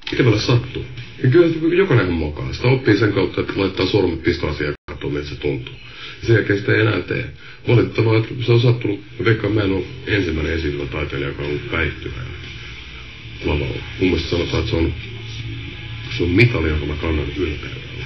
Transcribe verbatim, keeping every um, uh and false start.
Mikä meille sattuu? Ja kyllä jokainen mokaa. Sitä oppii sen kautta, että laittaa sormet pistoasiaan ja katsoo, miltä se tuntuu. Ja sen jälkeen sitä ei enää tee. Valitettavaa, että se on sattunut. Veikkaan, mä en ole ensimmäinen esiintyvä taiteilija, joka on ollut päihtyvä lavalla. Mun mielestä sanotaan, että se on, se on mitali, jonka mä kannan ylpeydellä.